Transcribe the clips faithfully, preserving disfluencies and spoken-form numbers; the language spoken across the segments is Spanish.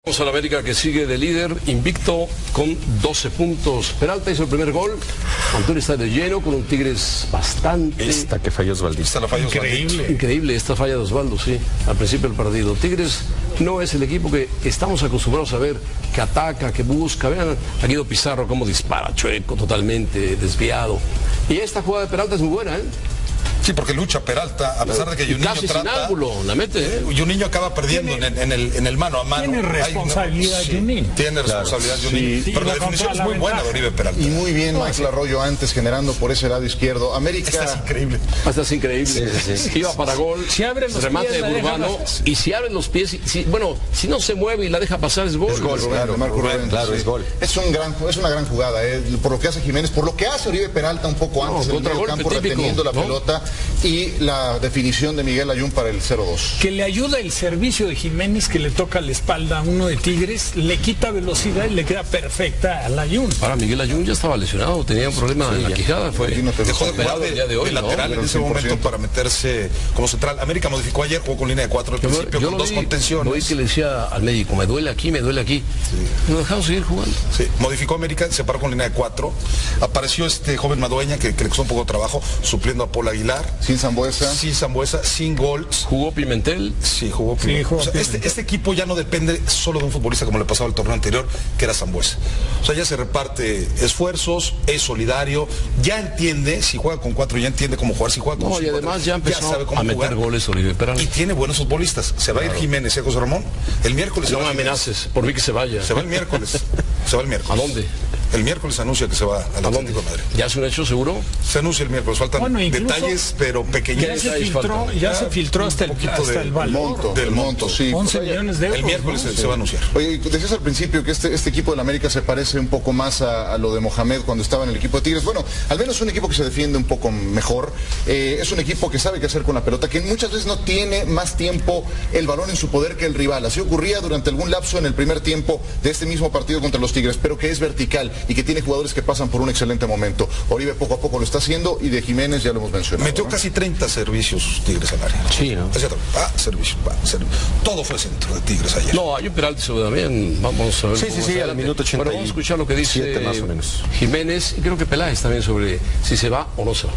Vamos a la América, que sigue de líder, invicto con doce puntos. Peralta hizo el primer gol. Antonio está de lleno con un Tigres bastante... Esta que falló Osvaldo. Esta la falló Increíble. Osvaldo. Increíble esta falla de Osvaldo, sí, al principio del partido. Tigres no es el equipo que estamos acostumbrados a ver, que ataca, que busca. Vean a Guido Pizarro cómo dispara, chueco, totalmente desviado. Y esta jugada de Peralta es muy buena, ¿eh? Sí, porque lucha Peralta, a pesar de que Juninho casi trata... sin ángulo, la mete, ¿eh? Juninho acaba perdiendo en, en, el, en el mano a mano. Tiene responsabilidad Ay, no, Juninho. sí, tiene responsabilidad Claro, Juninho. sí. Pero la definición es muy buena de Oribe Peralta. Y muy bien Michael Arroyo antes generando por ese lado izquierdo. América... Esta es increíble. Esta es increíble. Sí, sí, sí. Iba para gol, Si abre los remate pies, de la deja Urbano, pasar. y si abren los pies, si, bueno, si no se mueve y la deja pasar es gol. Es gol, claro, Marco Rubén, Rubén, claro, sí. es gol. Es, un gran, es una gran jugada, eh, por lo que hace Jiménez, por lo que hace Oribe Peralta un poco antes No, en el medio contragolpe campo, típico, reteniendo la ¿no? pelota, y la definición de Miguel Ayun para el cero dos. Que le ayuda el servicio de Jiménez, que le toca la espalda a uno de Tigres, le quita velocidad y le queda perfecta a la Ayun. Ahora Miguel Ayun ya estaba lesionado, tenía un problema en la quijada, fue Aquí no te Dejó de gusta. jugar de, el día de hoy, de ¿no? lateral en Pero ese cien por ciento. momento para meterse como central. América modificó ayer, jugó con línea de cuatro al Yo, principio, yo con lo dos vi, contenciones. lo vi que le decía al médico, me duele aquí, me duele aquí. No dejamos seguir jugando. Sí, modificó América, se paró con línea de cuatro. Apareció este joven Madueña que, que le costó un poco de trabajo, supliendo a Paul Aguilar. Sin Zambuesa. Sin Zambuesa, sin gols. Jugó Pimentel. Sí, jugó. Sí, jugó O sea, este, este equipo ya no depende solo de un futbolista como le pasaba el torneo anterior, que era Zambuesa. O sea, ya se reparte esfuerzos, es solidario, ya entiende, si juega con cuatro, ya entiende cómo jugar, si juega con No, cinco, y además ya empezó sabe cómo a meter jugar. goles Oribe Peralta. Y tiene buenos futbolistas. Se va a ir Jiménez y a José Ramón. El miércoles se No va me Jiménez. amenaces, por mí que se vaya. Se va el miércoles. Se va el miércoles. ¿A dónde? El miércoles se anuncia que se va al ¿A dónde? Atlético de Madrid. ¿Ya es un hecho seguro? Se anuncia el miércoles. Faltan Bueno, incluso- detalles, pero Ya pequeñitos. se ahí filtró, falta. ya se filtró hasta el, Un poquito hasta de- el El valor. monto, Del el monto, sí. once Oye, millones de euros. El miércoles ¿no? se, se va a anunciar. Oye, decías al principio que este, este equipo del América se parece un poco más a, a lo de Mohamed cuando estaba en el equipo de Tigres. Bueno, al menos un equipo que se defiende un poco mejor. Eh, es un equipo que sabe qué hacer con la pelota, que muchas veces no tiene más tiempo el balón en su poder que el rival. Así ocurría durante algún lapso en el primer tiempo de este mismo partido contra los Tigres, pero que es vertical y que tiene jugadores que pasan por un excelente momento. Oribe poco a poco lo está haciendo y de Jiménez ya lo hemos mencionado. Metió ¿no? casi treinta servicios Tigres al área. Sí, ¿no? Es cierto. Ah, servicio, ah, servicio. Todo fue centro de Tigres ayer. No, hay un Peralta sobre también. Vamos a ver. Sí, cómo sí, más sí, al adelante. minuto ochenta y Bueno, vamos a escuchar lo que dice siete más o menos. Jiménez y creo que Peláez también sobre si se va o no se va.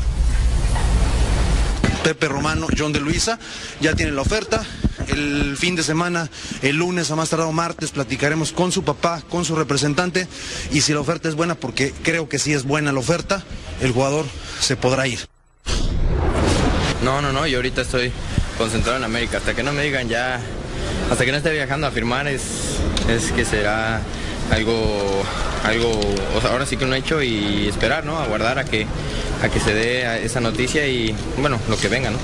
Pepe Romano, John de Luisa, ya tienen la oferta. El fin de semana, el lunes a más tardado martes, platicaremos con su papá, con su representante, y si la oferta es buena, porque creo que sí es buena la oferta, el jugador se podrá ir. No, no, no, yo ahorita estoy concentrado en América. Hasta que no me digan ya, hasta que no esté viajando a firmar, es, es que será algo, algo, o sea, ahora sí que un hecho, y esperar, ¿no? Aguardar a que, a que se dé esa noticia y, bueno, lo que venga, ¿no?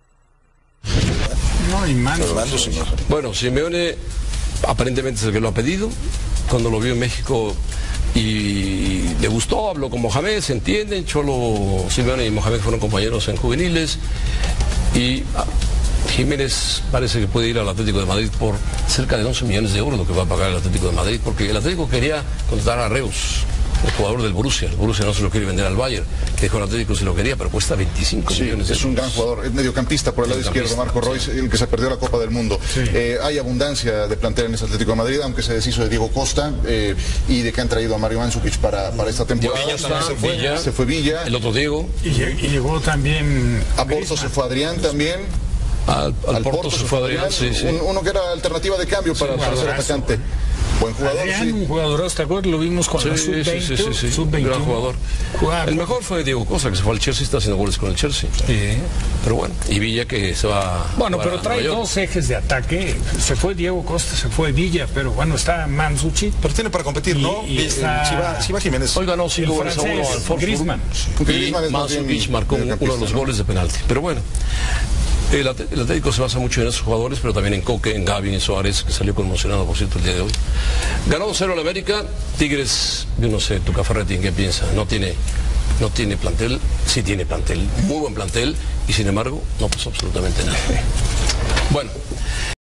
No, y mano. Fernando, señor. Bueno, Simeone aparentemente es el que lo ha pedido. Cuando lo vio en México y le gustó, habló con Mohamed, se entienden. Cholo, Simeone y Mohamed fueron compañeros en juveniles. Y ah, Jiménez parece que puede ir al Atlético de Madrid por cerca de once millones de euros, lo que va a pagar el Atlético de Madrid, porque el Atlético quería contratar a Reus, el jugador del Borussia. El Borussia no se lo quiere vender al Bayern, que dijo el Atlético si lo quería, pero cuesta veinticinco Sí, millones de es un euros. gran jugador, es mediocampista por el lado izquierdo, Marco Royce, el que se perdió la Copa del Mundo. Eh, hay abundancia de plantel en ese Atlético de Madrid, aunque se deshizo de Diego Costa eh, y de que han traído a Mario Mandzukic para, para esta temporada. Villa también se fue. Villa, se fue Villa, El otro Diego, Y, lleg- y llegó también a Porto Griezmann. se fue Adrián también. al, al Al Porto se fue Adrián, sí, sí. un- uno que era alternativa de cambio para, para ser jugadorazo, atacante. Buen jugador, Adrián, sí. un jugador, ¿te acuerdas? Lo vimos con Sí, la sí, sub veinte, sí, sí, sí, sub veintiuno. gran jugador. Jugaba- El mejor fue Diego Costa, que se fue al Chelsea, está haciendo goles con el Chelsea. Sí. Pero bueno, y Villa que se va. Bueno, va pero a trae Nueva York. dos ejes de ataque. Se fue Diego Costa, se fue Villa, pero bueno, está Mandzukic. Pero tiene para competir, ¿no? Y- y Eh, está- si, va, si va Jiménez. Hoy ganó El cinco goles a uno al francés, Wolfsburg. Griezmann. Y Griezmann es más bien Mandzukic marcó uno de los mediocampista, ¿no? goles de penalti. Pero bueno, el, At- el Atlético se basa mucho en esos jugadores, pero también en Coque, en Gavi, en Suárez, que salió conmocionado, por cierto, el día de hoy. Ganó dos cero el América. Tigres, yo no sé, Tuca Ferretti, ¿en qué piensa? No tiene, no tiene plantel, sí tiene plantel, muy buen plantel, y sin embargo, no pasó absolutamente nada. Bueno.